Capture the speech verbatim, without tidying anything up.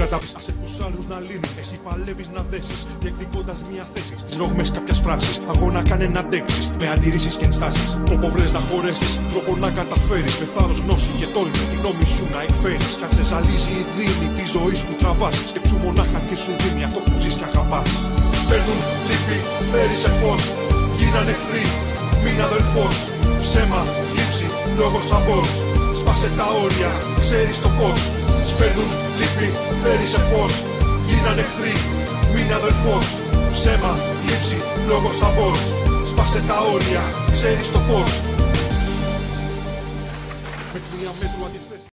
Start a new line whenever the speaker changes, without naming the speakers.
κατάψεις. Άσε τους άλλους να λύνουν, εσύ παλεύεις να δέσεις. Διεκδικώντας μια θέση στις ρογμές κάποιας φράσης. Αγώνα κάνε να αντέξεις, με αντιρρήσεις και ενστάσεις. Τρόπο βρες να χωρέσεις, τρόπο να καταφέρεις. Με θάρρος, γνώση και τόλμη, τη γνώμη σου να εκφέρεις. Κι αν σε ζαλίζει η δίνη τη ζωή που τραβάς, σκέψου μονάχα τι σου δίνει αυτό που ζεις και αγαπάς. Παίρνουν λύπη, φέρεις φως. Γίνανε εχθροί, μην αδελφός. Ψέμα, θλίψη, λόγος θα μπος. Σπάσε τα όρια, ξέρεις το πώς. Σπέρνουν λύπη, φέρεις φως. Γίνανε εχθροί, μην αδελφός. Ψέμα, θλίψη, λόγος θα μπος. Σπάσε τα όρια, ξέρεις το πώς. Με μία μέτρου αντιθέσεις.